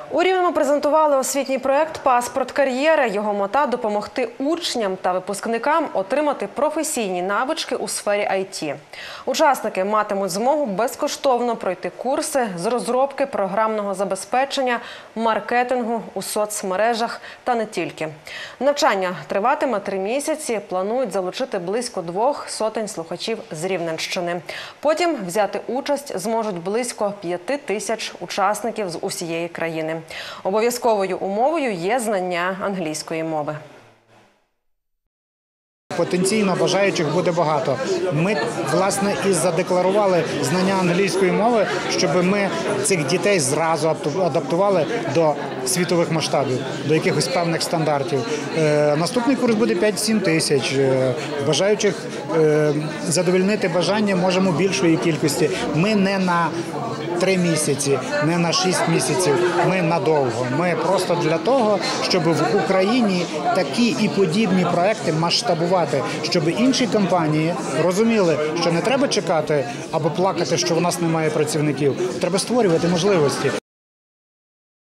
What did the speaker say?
У Рівному презентували освітній проєкт «Паспорт кар'єри». Його мета – допомогти учням та випускникам отримати професійні навички у сфері IT. Учасники матимуть змогу безкоштовно пройти курси з розробки програмного забезпечення, маркетингу у соцмережах та не тільки. Навчання триватиме 3 місяці. Планують залучити близько 200 слухачів з Рівненщини. Потім взяти участь зможуть близько 5000 учасників з усієї країни. Обов'язковою умовою є знання англійської мови. Потенційно бажаючих буде багато. Ми, власне, і задекларували знання англійської мови, щоб ми цих дітей зразу адаптували до світових масштабів, до якихось певних стандартів. Наступний курс буде 5-7 тисяч. Бажаючих задовольнити бажання можемо більшої кількості. Ми не на 3 місяці, не на 6 місяців, ми надовго. Ми просто для того, щоб в Україні такі і подібні проекти масштабувати, щоб інші компанії розуміли, що не треба чекати або плакати, що в нас немає працівників. Треба створювати можливості.